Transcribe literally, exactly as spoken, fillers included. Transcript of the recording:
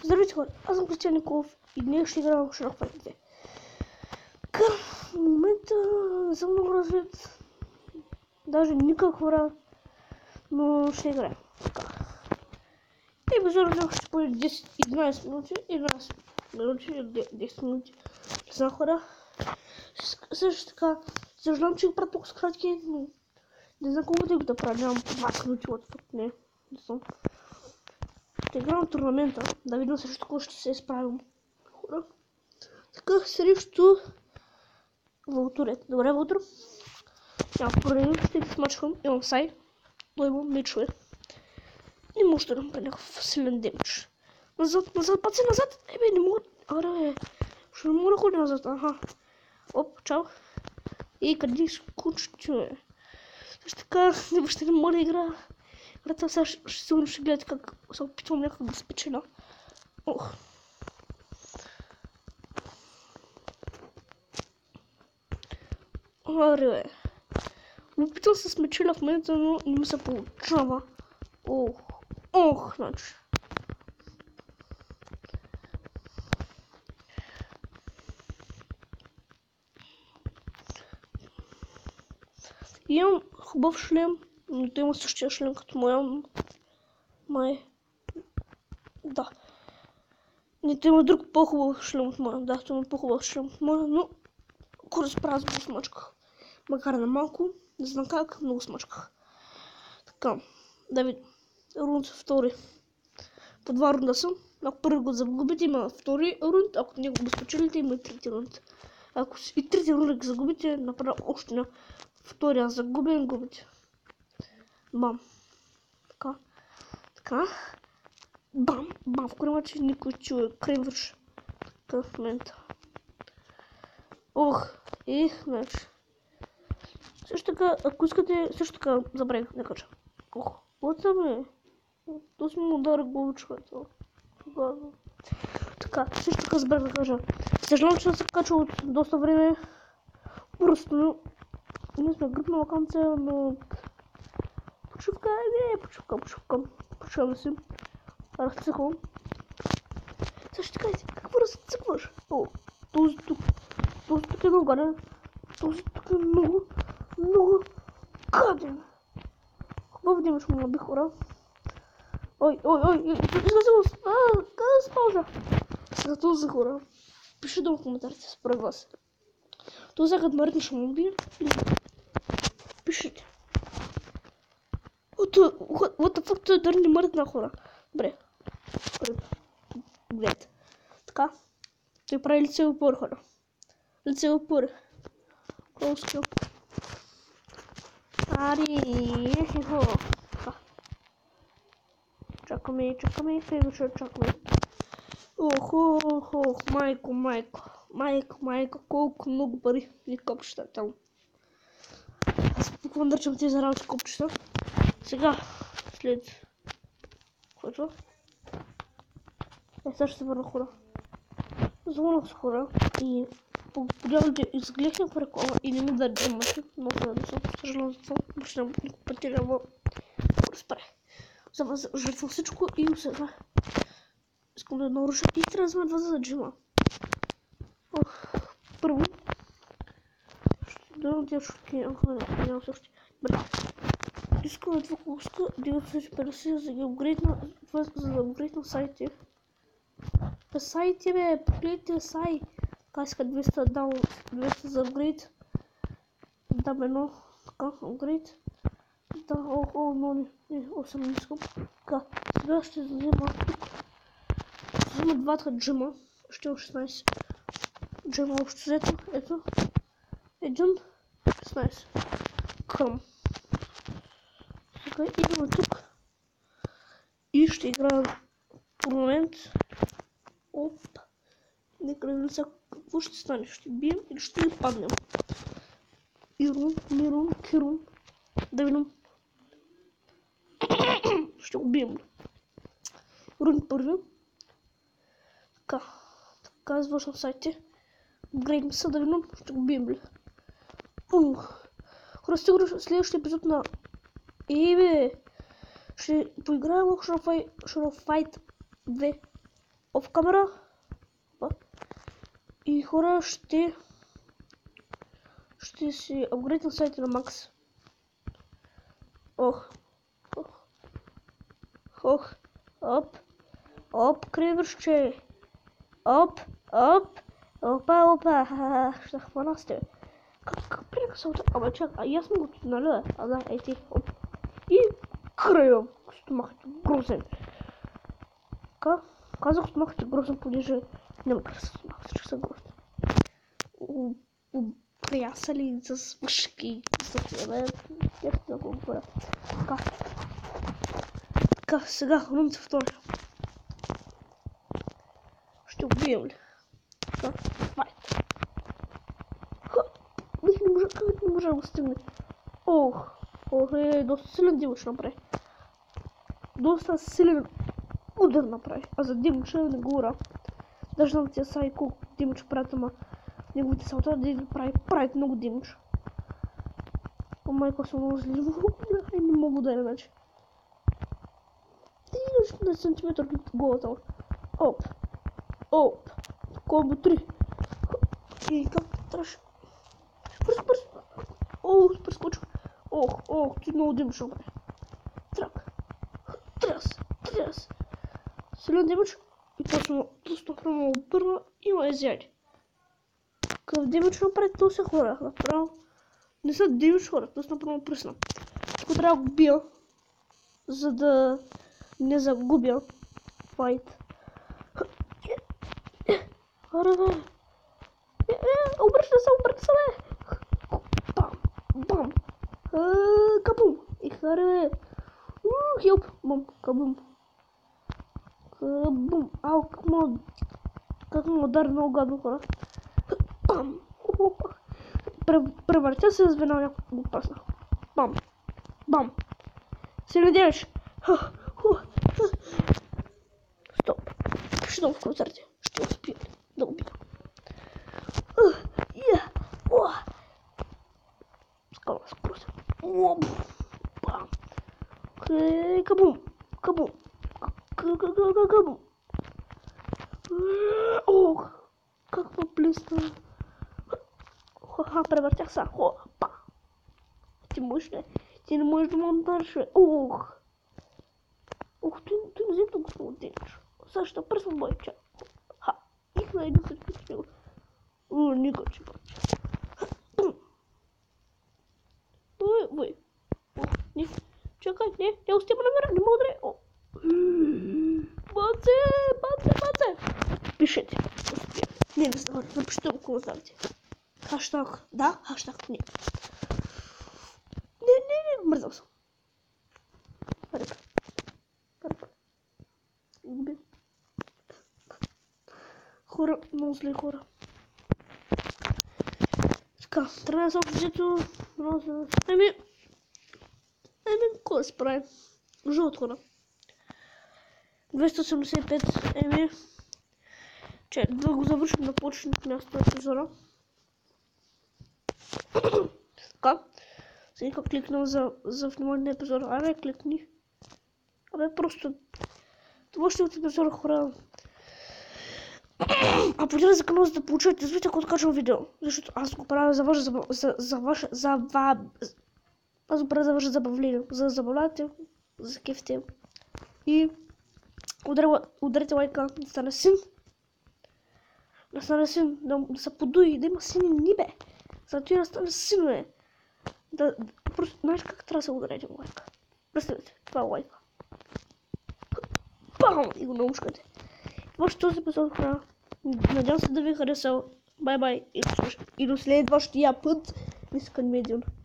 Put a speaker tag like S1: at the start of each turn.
S1: Здравейте хора, аз съм Кристиан Николов и днес ще играем в Шрахфайт две. Към момента не съм много развит, даже никак хора, но ще играем. Епизодът ще бъде десет-единайсет минути, единайсет минути, десет минути. Не знам хора. Също така, съжалявам, че го правя толкова с кратки, но не знам колко да го да правя, нямам двайсет минути, what the fuck, не, не съм. Ще играм на турнамента, да видим също какво ще се изправим. Хора. Така срещу Вълтурет. Добре, Вълтур. Няма проблеми, ще ги смачвам. Имам сай, но имам мечове. Не може да направя някакъв силен демидж. Назад, назад, паци, назад! Ебе, не мога... Аре, ще не мога да ходя назад, аха. Оп, чао. Ей, къде ще кучето, бе? Също така, не въобще не мога да игра. Рата сега ще, сигурно ще гледате как се опитвам някак да спечеля. Ох. Аре, бе. Опитвам се смечеля в момента, но не ми се получава. Ох, ох, значи. Имам хубав шлем, но той има същия шлем като моя. Май. Да. Не, той има друг по-хубав шлем от моя. Да, той има по-хубав шлем от моя, но ако разправя, го смачках. Макар на малко, не знам как, много смачках. Така, да видим. Рунд втори. По два рунда съм. Ако първи го загубите, има втори рунд. Ако не го спечелите, има и трети рунд. Ако и трети рунд ги загубите, направя още на втория загубен, губите. Бам. Така. Така. Бам. Бам. В корема, че никой чуе. Кревърш. Така в момента. Ох. Ех, значи. Също така, ако искате, също така забравих да кажа. Ох. Вот съм е. То си му удара главичка. Така, също така забравих да кажа. Съжалявам, че се качва от доста време. Просто ние сме групна вакансия, но почивка, не, почивка, почивка. Почиваме си. Разцъквам. Също така, какво разцъкваш? О, този тук. Този тук е много гаден. Този тук е много, много гаден. Хубав демидж му набих, хора. Ой, ой, ой, изляза, а, къде се пауза? За този хора. Пиши долу в коментарите според вас. Този като Марtin ще му убие? Пишите. What the fuck, той дори не мърт на хора. Добре. Гледайте. Така. Той прави лице опор, хора. Лице опор. Колскил. Ари, ехо. Така. Чакаме, чакаме, фейвършър, чакаме. Ох, ох, ох, майко, майко. Майко, майко, колко много пари и копчета там. Аз буквално държам тези работи копчета. Сега, след... Което? Е, сега ще се върна хора. Звънах с хора и подявалите изгледах някаква реклама и не ми да джемаше. Много се надесам, съжалявам за това. Въобще няма никакво пъти, ама... Разпре. Жертвам всичко и сега... Искам да наруша и трябва да взема два за джема. Ох, първо. Ще дадам тия шутки, аха, не, нямам също. Добре. Искам да това колоска деветстотин и петдесет за да ги апгрейдна, за да апгрейдна сайти. Бе сайти, бе, погледайте сай. Така иска двеста, дам двеста за апгрейд. Дам едно, така, апгрейд. Да, о, о, но не, не, осем не искам. Така, сега ще взема тук. Ще взема двата джема, ще имам шестнайсет. Джема общо взето, ето. Един, шестнайсет. Към. Сега идваме тук. И ще играем турнамент. Оп. Нека да видим сега какво ще стане. Ще бием или ще ги паднем. Ирун, Мирун, Кирун. Да видим. Ще го бием. Рун първи. Така. Така извършвам сайте. Грейдим се да видим. Ще го бием ли. Ух. Хора, сигурно следващия епизод на... Ебе. Ще поиграем в Шрахфайт две. оф камера. И хора, ще ще си апгрейдна сайта на Макс. Ох. Ох. Ох. Оп. Оп, кривърче. Оп. Оп. Опа, опа. Ще хвана с тебе. Как прека се отър... Абе, чак, а аз съм го тунала. А да, ей ти. Оп. И края. Стомахът е грозен. Ка? Казах стомахът е грозен, понеже няма краса стомахът, всички са грозни. Приясали с мъжки. С тебе. Ето да го говоря. Така. Така, сега, румите втори. Ще убием ли? Така, файт. Не може, как не може да го стигне? Ох, ох, е, доста силен Димыч направи. Доста силен удар направи. А за Димыча не говоря. Даже на тия са и колко Димыч правят, ама неговите салта да прави, правят много Димыч. О, майко, съм много зли. Не мога да е иначе. Ти на сантиметър от голата. Оп. Оп. Комбо три. И как тръж. Бързо, бързо. Ох, прескочил. Ох, ох, ти много Димыч направи. Трак. Тряс, тряс. Силен Димыч. И точно, точно прямо обърна и ме изяде. Къв Димыч направи, то се хора. Направо. Не са Димыч хора, то се направо пръсна. Тук трябва да го бия, за да не загубя файт. Хора, бе. Обръща се, обръща се, бе. Бам, бам. Кабум. И хора, бе. Хилп. Бам, кабум. Кабум. Ау, как му... Как му удари много гадно, хора. Бам. Превъртя се, звена някакво го прасна. Бам. Бам. Се надяваш. Стоп. Ще дам в коментарите. Ще успия да убия. Скала скорост. Бам. Кабум. Кабум. Кабум. Ох. Как ме близко. Ха-ха, превъртях се. Хопа. Ти можеш ли? Ти не можеш да монтариш. Ох. Ох, той не взе тук много Димыч. Сега ще пръсвам бойча. Ха. Никога един се чуя с него. О, никога че бойча. Ой, ой. Ох, не. Чакай, не. Не успя намера. Не мога да е. О. Баце, баце, баце. Пишете. Успя. Не, не знам. Напишите го коментарите. Хаштаг. Да, хаштаг. Не. Не, не, не. Мързал съм. Ръка. Ръка. Губи. Хора, много зле хора. Така, трябва да се обжето. Ами. Ами, какво да се прави? Жълт хора. двеста осемдесет и пет, еми. Че, да го завършим на почетното място на епизода. Така. Сега кликнем за, за внимание на епизода. Абе, кликни. Абе, просто... Това ще е от епизода, хора. А подире за канала, за да получавате извити, ако откачам видео. Защото аз го правя за ваше забав... за, за ваше... за ва... Аз го правя за ваше забавление. За да забавлявате, за кефите. И... Ударете лайка, да стане син. Да стане син, да, да се подуи, да има сини нибе. За това да стане син, бе. Да, просто, знаеш как трябва да се ударете лайка? Представете, това е лайка. Бам! И го наушкате. Това ще този епизод, хора. Надявам се да ви харесал. Бай-бай. И до следващия път. Искам медион.